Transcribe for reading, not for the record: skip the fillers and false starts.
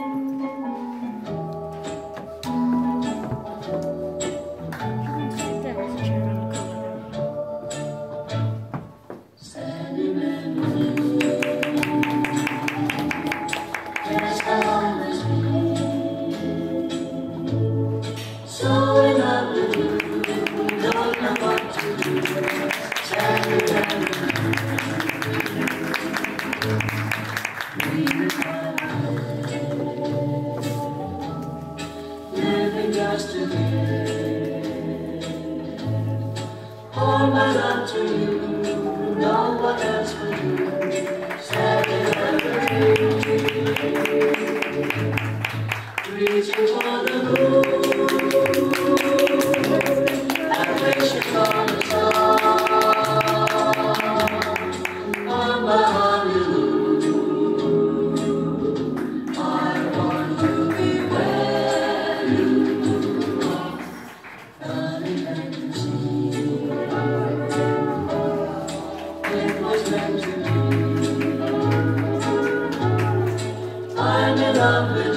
Just to give all my love to you, no one else will do. Standing under you, reaching for the moon and wishing for the star on my honeymoon. I want to be where you meant to be. I'm in love with